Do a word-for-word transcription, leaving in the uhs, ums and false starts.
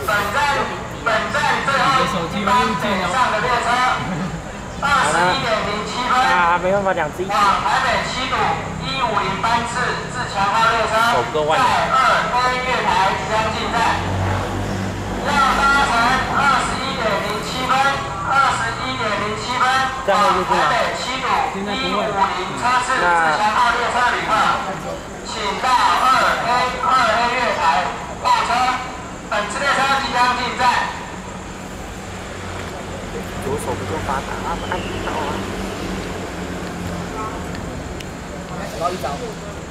本站本站最后一班北上的列车，二十一点零七分， 啊，没办法两只一起。 往台北七堵一五零班次自强号列车，在二 A 月台即将进站，要搭乘二十一点零七分，二十一点零七分往台北七堵一五零车次自强号列车旅客，请到二 A 二 A 月台候车。本次列车即将进站。 左手不够发达啊，按不到啊。 手到一招。